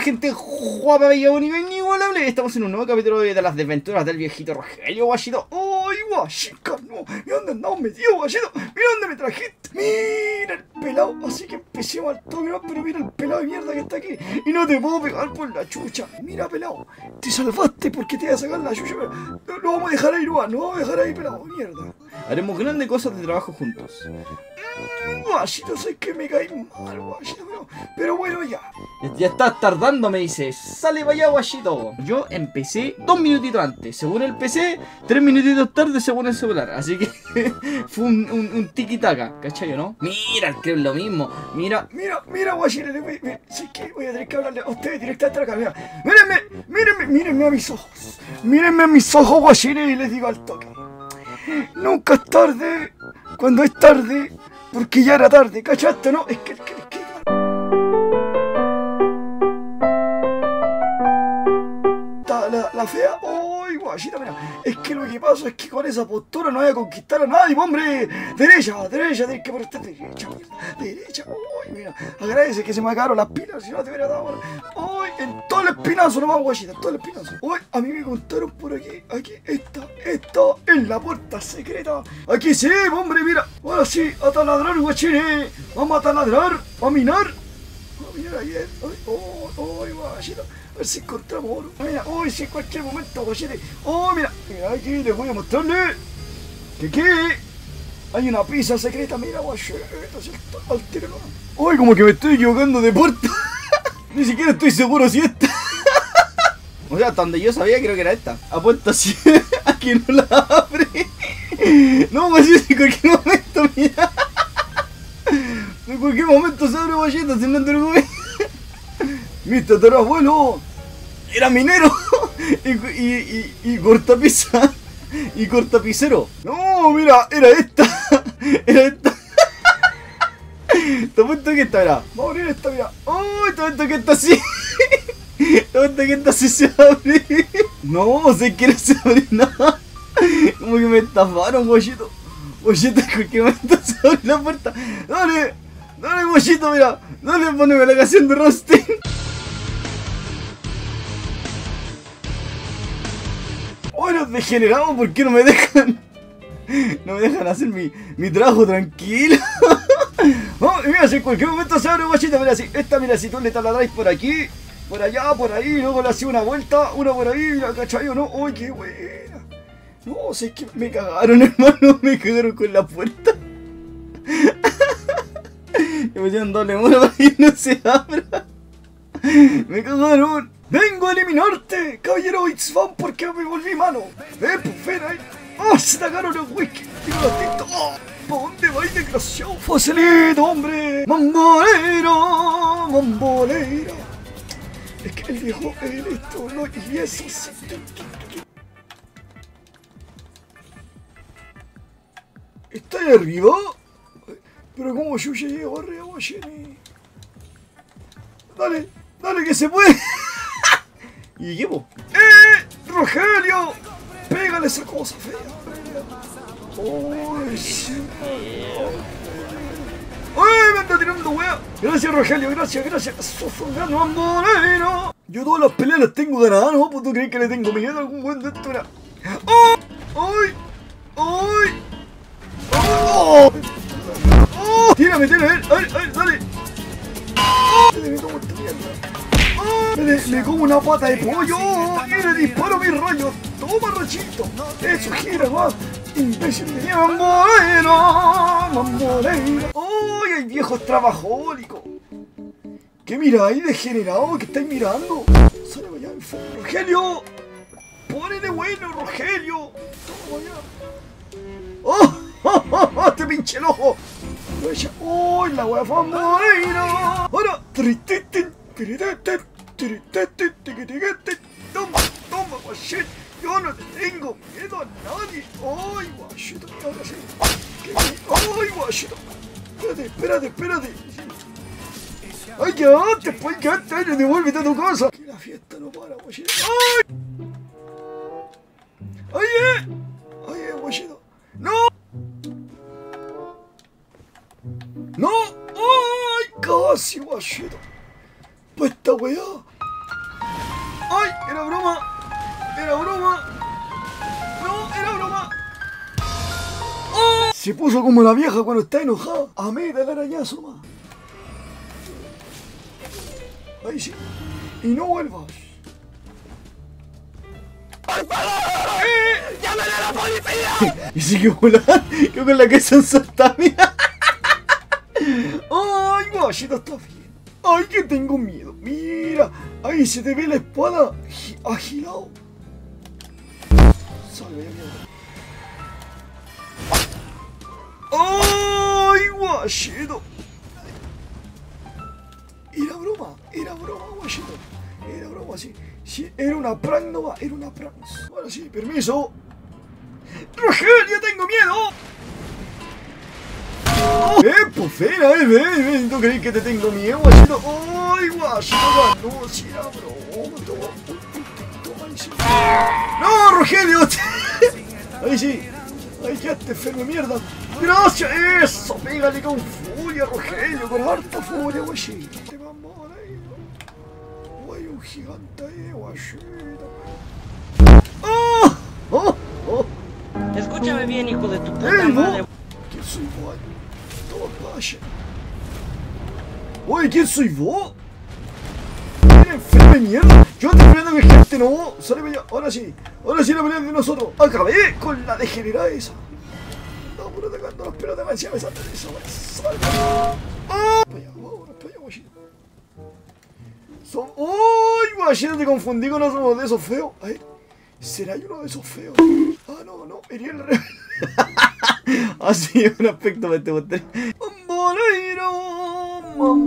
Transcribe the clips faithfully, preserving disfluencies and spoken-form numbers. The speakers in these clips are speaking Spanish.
gente guapa, bella, bonita, inigualable. Estamos en un nuevo capítulo de las desventuras del viejito Rogelio, guachito. ¡Ay, guachica! No, mira dónde andamos metidos, guachito. Mira dónde me trajiste. Mira el pelado. Así que empecemos al toque, ¿no? Pero mira el pelado de mierda que está aquí. Y no te puedo pegar por la chucha. Mira, pelado. Te salvaste porque te iba a sacar la chucha. Pero no, lo vamos a dejar ahí, no. No vamos a dejar ahí, pelado. Mierda. Haremos grandes cosas de trabajo juntos. Guachito, sé que me caí mal, guachito, pero, pero bueno, ya. Ya estás tardando, me dices. Sale para allá, guachito. Yo empecé dos minutitos antes. Según el P C, tres minutitos tarde según el celular. Así que fue un, un, un tiki-taka, ¿cachai, no? Mira, creo lo mismo. Mira, mira, mira, guachito. Sí que voy a tener que hablarle a ustedes directamente a la cámara. Mírenme, mírenme, mírenme a mis ojos. Mírenme a mis ojos, guachito, y les digo al toque. Nunca es tarde cuando es tarde, porque ya era tarde, ¿cachaste, no? Es que, es que, es que... La, la fea, ¡ay, guachita, mira! Es que lo que pasa es que con esa postura no voy a conquistar a nadie, hombre. Derecha, derecha, tienes que por esta derecha, derecha, ¡ay, mira! Agradece que se me acabaron las pilas, si no te hubiera dado, ¡ay! En todo el espinazo nomás, guachita, en todo el espinazo. ¡Ay! A mí me contaron por aquí, aquí, esta, esta, en la puerta secreta. Aquí sí, hombre, mira. Ahora sí, a taladrar, guachines. Vamos a taladrar, a minar. A minar ayer, ¡ay, oh, ay, guachita! A ver si encontramos oro. Mira, hoy si en cualquier momento, guachete. Oh, mira, mira, aquí les voy a mostrarle que aquí hay una pizza secreta. Mira, guachete, al tiro, ¿no? Hoy como que me estoy equivocando de puerta. Ni siquiera estoy seguro si esta. O sea, hasta donde yo sabía creo que era esta. Apuesto así a que no la abre. No, guachete, en cualquier momento, mira. En cualquier momento se abre, guachete, si no te preocupes. Mister Tarabuelo era minero y, y, y, y cortapizza y cortapicero. No, mira, era esta. Era esta. Te apuesto que esta era. Vamos a abrir esta, mira. Oh, te apuesto que esta así. Te apuesto que esta sí se abre. No, se quiere se abre nada. Como que me estafaron, guachito. Guachito, en cualquier momento se abre la puerta. Dale, dale, guachito, mira. Dale, poneme la canción de Roasting. Bueno, degenerados, ¿por qué no me dejan? No me dejan hacer mi, mi trabajo tranquilo. Oh, mira, si en cualquier momento se abre, guachita, mira, si esta, mira, si tú le taladráis por aquí, por allá, por ahí, luego le hacía una vuelta, una por ahí, la cachai o no, uy, qué buena. No, si es que me cagaron, hermano, me cagaron con la puerta. Me pusieron doble muro para que no se abra. Me cagaron. ¡Vengo a eliminarte, caballero X-Fan, porque me volví malo! ¡Ven, pues ven ahí! ¡Oh, se tagaron los whisky! ¡Digo los tintos! ¡Oh! ¿Para dónde vais, desgraciado? ¡Facilito, hombre! ¡Mambolero! ¡Mambolero! Es que el viejo, él esto, no, y eso sí. ¿Está ahí arriba? Pero ¿cómo yo ya llego arriba, Jenny? Dale, dale que se puede. ¿Y qué, po? ¡Eh! ¡Rogelio! ¡Pégale esa cosa fea! ¡Uy, sí! ¡Ay, me anda tirando wea! Gracias, Rogelio, gracias, gracias. ¡Sofogando Mambolero! Yo todas las peleas las tengo ganadas, ¿no? ¿Tú crees que le tengo miedo a algún buen de esto? ¡Oh! ¡Ay! ¡Ay! ¡Oh! ¡Oh! ¡Tírame, tírame! ¡Ay, ay, dale! ¡Oh! ¡Me tomo esta mierda! Le, le como una pata de pollo y le disparo mis rayos. Toma, rachito. Eso gira más. Imbécil de mambolero, mambolero. ¡Uy, hay viejos trabajólicos! ¿Qué miráis, degenerado? ¿Qué estáis mirando? Sale allá en fondo. ¡Rogelio! ¡Ponele bueno, Rogelio! ¡Toma allá! ¡Oh! ¡Oh, oh, oh! ¡Te pinche el ojo! ¡Uy, la wea mambolero! ¡Ahora! Toma, toma, guachete. Yo no te tengo miedo a nadie. Ay, guachito, ahora sí. Ay, guachito. Espérate, espérate, espérate. Ay, quédate, pues quédate, devuélvete a tu casa. Que la fiesta no para, guachito. Ay. Ay, eh. Ay, eh, guachito. No. No. Ay, casi, guachito. Pues esta weá era broma. Era broma. No, era broma. ¡Oh! Se puso como la vieja cuando está enojada. A mí del arañazo más. Ahí sí. Y no vuelvas. ¡Por favor! ¡Eh! ¡Llámale a la policía! Y sigue volando. Yo con la que son salta, mira. ¡Ay, guachito, está bien! ¡Ay, que tengo miedo! ¡Mira! Ahí se te ve la espada agilado. Salve, mierda. ¡Ay, guachito! Era broma, era broma, guachito. Era broma, sí. Sí, era una prank, no va, era una prank. Ahora sí, permiso. ¡Rogelio, tengo miedo! Oh, ¡Eh, pofera, eh, ven, ven! ¿No crees que te tengo miedo, guachito? ¡Ay, guachito! No, si era broma, toma un puntito, ahí sí. ¡No, Rogelio! Ahí sí. ¡Ay, quedaste enfermo, mierda! ¡Gracias! ¡Eso! ¡Pégale con furia, Rogelio! ¡Con harta furia, guachito! ¡Te vamos ahí! ¡Hay un gigante ahí, guachito! ¡Oh! ¡Oh! ¡Oh! Escúchame bien, hijo de tu puta ¡Ey, madre. vos! ¿Quién soy vos? Toma, vaya. Oye, ¿quién soy vos? ¡Mira, enfermo de mierda! Yo estoy peleando con gente, no. Sale para allá. Ahora sí. Ahora sí la pelea de nosotros. Acabé con la degenerada esa. No, pero atacando las pelotas encima me salta de eso. Sale. ¡Oh! Para allá, vámonos para allá, guachito. Son... ¡Uy, guachito! Te confundí con uno de esos feos. A ver. ¿Será uno de esos feos? Ah, no, no. Iría el re... Así es un aspecto de este botón. Mambolero,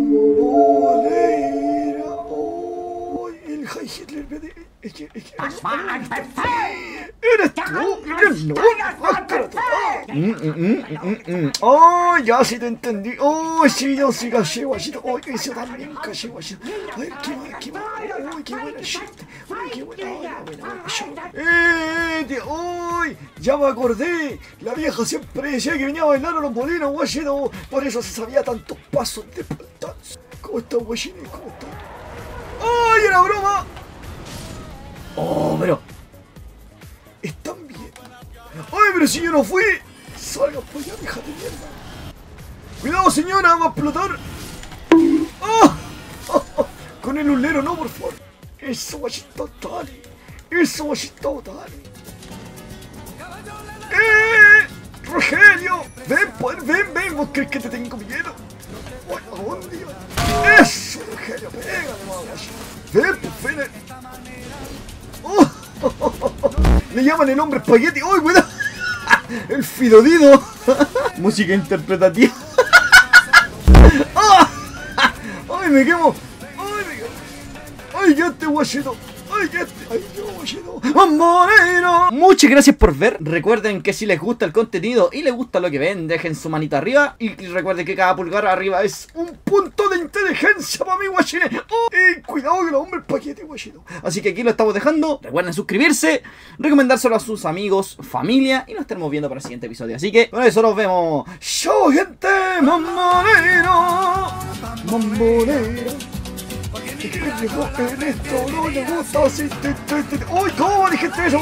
mambolero. Oh, el High Hitler, es que, es que, eres tú, eres no, oh, ya sí te entendí. Oh, sí, yo sí caché, guachito. Oh, eso también caché, guachito. A ver, qué más, qué más. Oh, qué buena shit. Oh, qué buena, buena, buena shit. Eh, tío, oh, ya me acordé. La vieja siempre decía que venía a bailar a los molinos, guachito. Por eso se sabía tantos pasos de dance. ¿Cómo está, guachito? ¿Cómo está? ¡Ay, era broma! Oh, pero... Están bien. ¡Ay, pero si yo no fui! ¡Salga por allá, hija de mierda! ¡Cuidado, señora! ¡Va a explotar! ¡Oh! ¡Oh, oh! Con el ulero, no, por favor. Eso, guachito, dale. Eso, guachito, dale. ¡Eh! ¡Rogelio! ¡Ven, pues, ven, ven! ¿Vos crees que te tengo miedo? ¡Ay, a dónde iba! ¡Eso, Rogelio! ¡Pégale, guachito! ¡Ven, pues, ven! ¡Oh! Oh, oh, oh, oh. Le llaman el hombre espagueti. ¡Uy, cuidado! El Fidodido. Música interpretativa. ¡Oh! ¡Ay, me quemo! ¡Ay, me quemo! ¡Ay, ya te guachito! ¡Ay, ya te! ¡Ay, yo guachito! ¡Moreno! Muchas gracias por ver. Recuerden que si les gusta el contenido y les gusta lo que ven, dejen su manita arriba. Y recuerden que cada pulgar arriba es un punto de inteligencia para mí, guachines. ¡Oh! Y cuidado que el hombre paquete, guachito. Así que aquí lo estamos dejando. Recuerden suscribirse, recomendárselo a sus amigos, familia. Y nos estaremos viendo para el siguiente episodio. Así que con eso nos vemos. ¡Chao, gente! ¡Mambolero! ¡Mambolero! En esto no le gusta así. ¡Uy, cómo dijiste eso!